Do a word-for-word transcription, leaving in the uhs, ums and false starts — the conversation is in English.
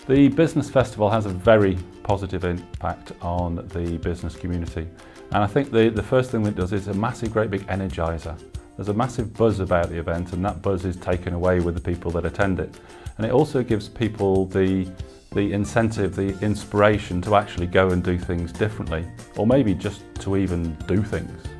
The business festival has a very positive impact on the business community, and I think the, the first thing that it does is a massive, great big energiser. There's a massive buzz about the event, and that buzz is taken away with the people that attend it. And it also gives people the, the incentive, the inspiration to actually go and do things differently, or maybe just to even do things.